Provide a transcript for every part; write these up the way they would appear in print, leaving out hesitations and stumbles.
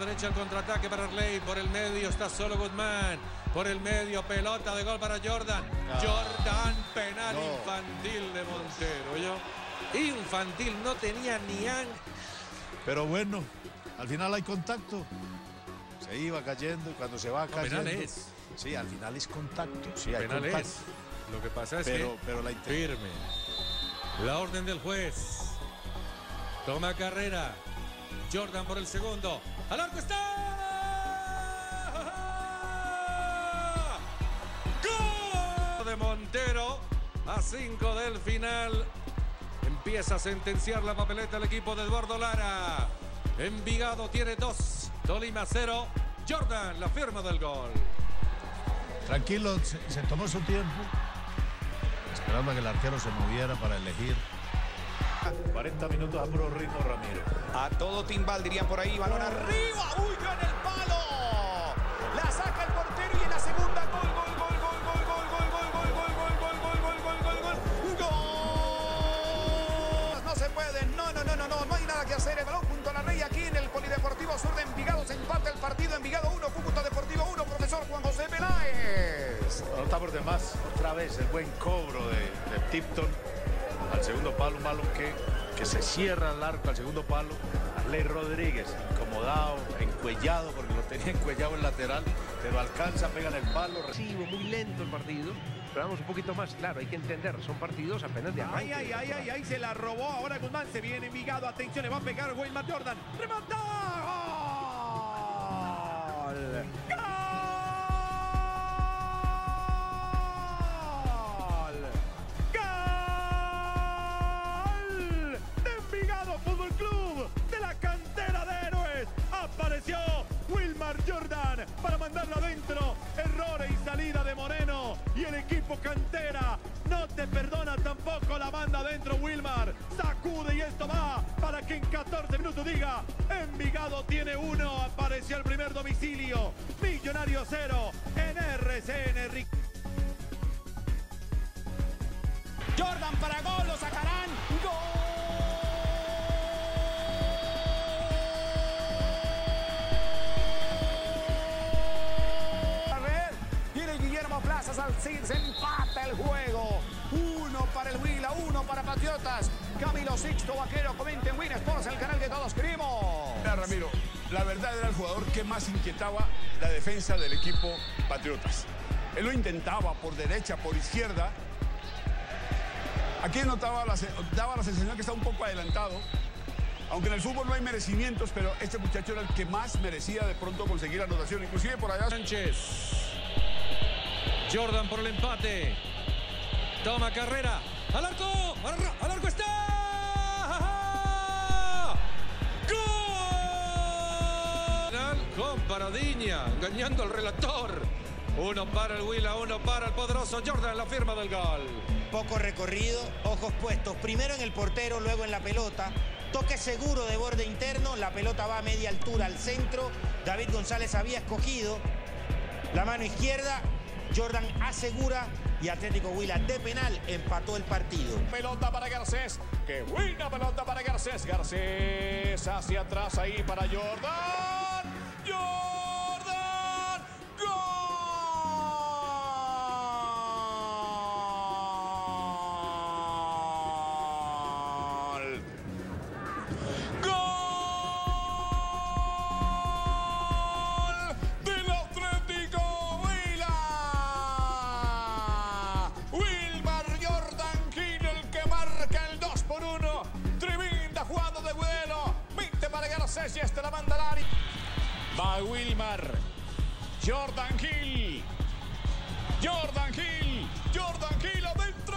Derecha el contraataque para Arley. Por el medio está solo Guzmán. Por el medio, pelota de gol para Jordan. Jordan, penal infantil de Montero. Infantil, no tenía ni Pero bueno, al final hay contacto. Se iba cayendo y cuando se va cayendo. Penal es. Sí, al final es contacto. Sí, hay Penal contacto. es. Lo que pasa es pero la firme. La orden del juez. Toma carrera. Jordan por el segundo. ¡Al arco está! ¡Gol de Montero! A 5 del final. Empieza a sentenciar la papeleta el equipo de Eduardo Lara. Envigado tiene 2. Tolima 0. Jordan, la firma del gol. Tranquilo, se tomó su tiempo. Esperando a que el arquero se moviera para elegir. 40 minutos a puro ritmo, Ramiro. A todo timbal, dirían por ahí. Balón arriba. ¡Uy, en el palo! La saca el portero y en la segunda gol. No se puede. No hay nada que hacer. El balón junto a la Rey aquí en el Polideportivo Sur de Envigado. Se empata el partido. Envigado 1, Cúcuta Deportivo 1. Profesor Juan José Peláez. No está por demás. Otra vez el buen cobro de Tipton. Al segundo palo, un balón que se cierra al arco al segundo palo. Arley Rodríguez, incomodado, encuellado, porque lo tenía encuellado el lateral, pero alcanza, pega en el palo. Sí, muy lento el partido, pero vamos un poquito más claro, hay que entender, son partidos apenas de arranque. Ay, se la robó ahora Guzmán, se viene Envigado, atención, le va a pegar Wilmar Jordan, ¡remata! ¡Gol! Wilmar Jordan para mandarla adentro. Errores y salida de Moreno. Y el equipo cantera no te perdona tampoco. La manda adentro Wilmar. Sacude y esto va para que en 14 minutos diga: Envigado tiene 1. Apareció el primer domicilio. Millonario 0 en RCN. Jordan para gol. Lo sacarán. ¡Gol! Se empata el juego. 1 para el Huila, 1 para Patriotas. Camilo Sixto Vaquero, comenten Win Sports, el canal que todos queremos. Mira, Ramiro, la verdad era el jugador que más inquietaba la defensa del equipo Patriotas. Él lo intentaba por derecha, por izquierda. Aquí daba la sensación que estaba un poco adelantado. Aunque en el fútbol no hay merecimientos, pero este muchacho era el que más merecía de pronto conseguir la anotación. Inclusive por allá... Sánchez. Jordan por el empate. Toma carrera. ¡Al arco! ¡Al arco está! ¡Gol! Con Paradiña, engañando al relator. 1 para el Huila, 1 para el poderoso Jordan, la firma del gol. Poco recorrido, ojos puestos. Primero en el portero, luego en la pelota. Toque seguro de borde interno. La pelota va a media altura al centro. David González había escogido la mano izquierda. Jordan asegura y Atlético Huila de penal empató el partido. Pelota para Garcés. ¡Qué buena pelota para Garcés! Garcés hacia atrás ahí para Jordan. ¡Jordan! ¡Gol! Y este la manda al área. Va Wilmar. Jordan Hill. Jordan Hill. Jordan Hill adentro.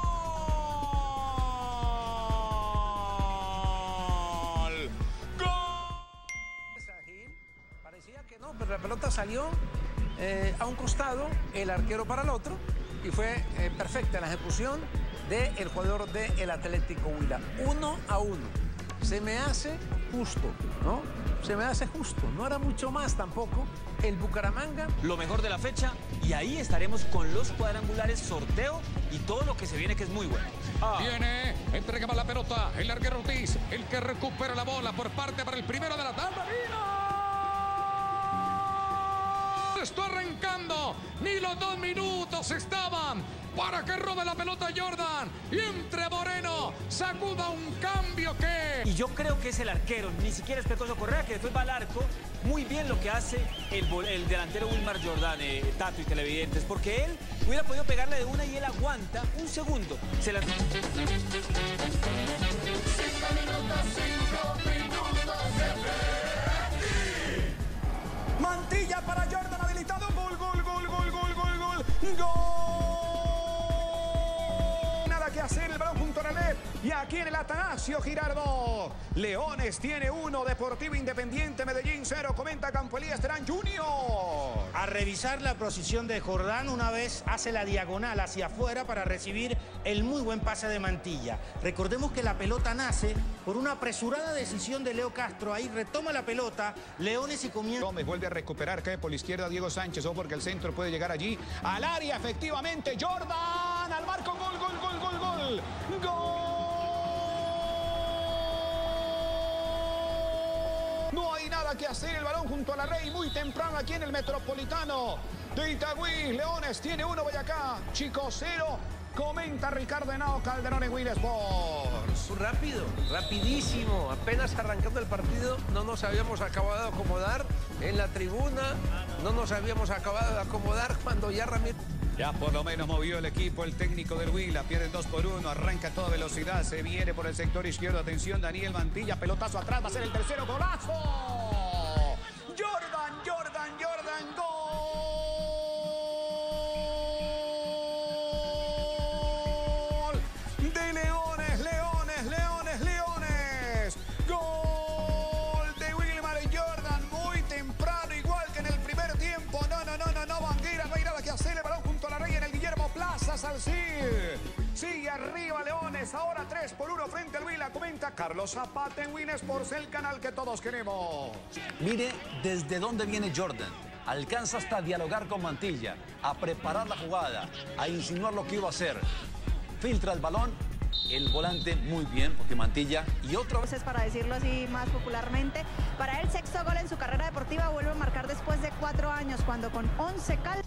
Gol. Gol. Parecía que no, pero la pelota salió a un costado, el arquero para el otro, y fue perfecta la ejecución del jugador del Atlético Huila. 1-1. Se me hace justo, ¿no? Se me hace justo. No era mucho más tampoco. El Bucaramanga. Lo mejor de la fecha, y ahí estaremos con los cuadrangulares, sorteo y todo lo que se viene, que es muy bueno. Viene, entrega la pelota, el arquero Ortiz, el que recupera la bola por parte para el primero de la tabla. ¡Mira! esto arrancando. Ni los 2 minutos estaban para que robe la pelota Jordan y entre Moreno, sacuda un cambio que... Y yo creo que es el arquero, ni siquiera es Pecoso Correa, que después va al arco. Muy bien lo que hace el delantero Wilmar Jordán, Tato y televidentes, porque él hubiera podido pegarle de una y él aguanta un segundo. Se la... 5 minutos de Mantilla para Jordan, habilitado. Gol, gol, gol, gol, gol, gol, gol. Gol. Nada que hacer, el balón junto a la red. Y aquí en el Atanasio Girardot. Leones tiene 1, Deportivo Independiente Medellín 0. Comenta Campo Elías Terán Junior. A revisar la posición de Jordán, una vez hace la diagonal hacia afuera para recibir el muy buen pase de Mantilla. Recordemos que la pelota nace por una apresurada decisión de Leo Castro. Ahí retoma la pelota Leones y comienza... Gómez vuelve a recuperar, cae por la izquierda Diego Sánchez, o porque el centro puede llegar allí al área, efectivamente, Jordan, al marco, gol, gol, gol, gol, gol, gol. No hay nada que hacer, el balón junto a la Rey, muy temprano aquí en el Metropolitano de Itagüí. Leones tiene 1, Boyacá, Chico 0. Comenta Ricardo Henao Calderón en Win Sports. Rápido, rapidísimo. Apenas arrancando el partido, no nos habíamos acabado de acomodar en la tribuna. No nos habíamos acabado de acomodar cuando ya Ramírez... Ya por lo menos movió el equipo, el técnico del Huila, pierden 2 por 1, arranca a toda velocidad, se viene por el sector izquierdo, atención Daniel Mantilla, pelotazo atrás, va a ser el tercero, golazo. Jordan, Jordan, Jordan, gol. De Leones, Leones, Leones, Leones. Gol de Wilmar Jordan, muy temprano, igual que en el primer tiempo. No, Banguera, no hay nada que hacer, el balón junto a la Rey en el Guillermo Plaza, Salcir. Sigue arriba Leones, ahora 3 por 1 frente al Huila, comenta Carlos Zapata en Win Sports, el canal que todos queremos. Mire desde dónde viene Jordan. Alcanza hasta a dialogar con Mantilla, a preparar la jugada, a insinuar lo que iba a hacer. Filtra el balón, el volante muy bien, porque Mantilla y otro... Es para decirlo así más popularmente, para el 6º gol en su carrera deportiva, vuelve a marcar después de 4 años, cuando con 11 cal...